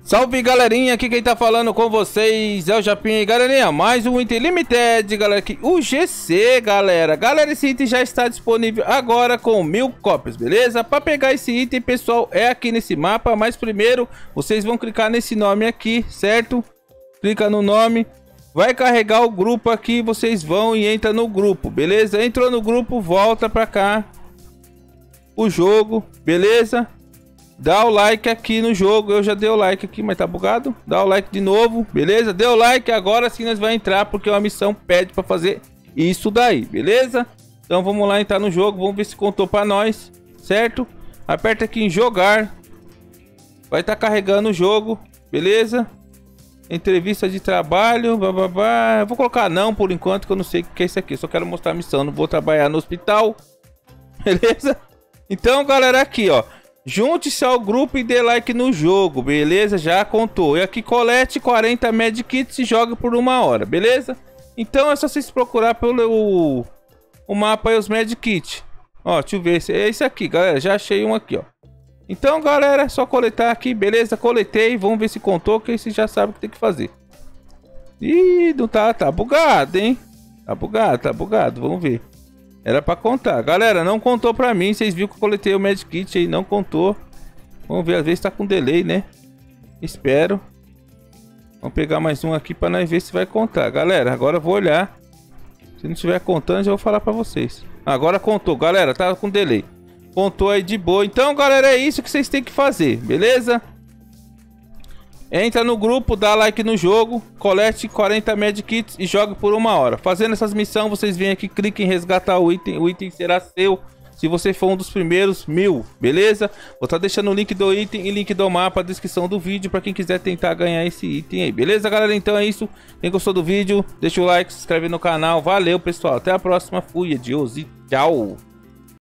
Salve galerinha, aqui quem tá falando com vocês é o Japinha. Galerinha, mais um item limited, galera, aqui o GC, galera. Galera, esse item já está disponível agora com 1000 cópias, beleza? Para pegar esse item, pessoal, é aqui nesse mapa. Mas primeiro, vocês vão clicar nesse nome aqui, certo? Clica no nome, vai carregar o grupo aqui, vocês vão e entra no grupo, beleza? Entrou no grupo, volta pra cá o jogo, beleza? Dá o like aqui no jogo. Eu já dei o like aqui, mas tá bugado. Dá o like de novo, beleza? Deu o like, agora sim nós vamos entrar, porque uma missão pede pra fazer isso daí, beleza? Então vamos lá entrar no jogo, vamos ver se contou pra nós, certo? Aperta aqui em jogar. Vai estar carregando o jogo, beleza? Entrevista de trabalho, bababá. Eu vou colocar não por enquanto, que eu não sei o que é isso aqui. Eu só quero mostrar a missão, não vou trabalhar no hospital. Beleza? Então, galera, aqui, ó. Junte-se ao grupo e dê like no jogo, beleza? Já contou. E aqui colete 40 medkits e joga por 1 hora, beleza? Então é só vocês procurar pelo o mapa aí, os medkits. Ó, deixa eu ver. É esse aqui, galera. Já achei um aqui, ó. Então, galera, é só coletar aqui, beleza? Coletei, vamos ver se contou, que aí você já sabe o que tem que fazer. Ih, não tá bugado, hein? Tá bugado, vamos ver. Era pra contar. Galera, não contou pra mim. Vocês viram que eu coletei o medkit aí, não contou. Vamos ver, às vezes tá com delay, né? Espero. Vamos pegar mais um aqui pra nós ver se vai contar. Galera, agora eu vou olhar. Se não estiver contando, eu já vou falar pra vocês. Agora contou, galera, tá com delay. Contou aí de boa. Então, galera, é isso que vocês têm que fazer, beleza? Entra no grupo, dá like no jogo, colete 40 medkits e joga por 1 hora. Fazendo essas missões, vocês vêm aqui, cliquem em resgatar o item será seu se você for um dos primeiros 1000, beleza? Vou estar deixando o link do item e link do mapa na descrição do vídeo para quem quiser tentar ganhar esse item aí, beleza, galera? Então é isso. Quem gostou do vídeo, deixa o like, se inscreve no canal. Valeu, pessoal. Até a próxima. Fui, adiós e tchau.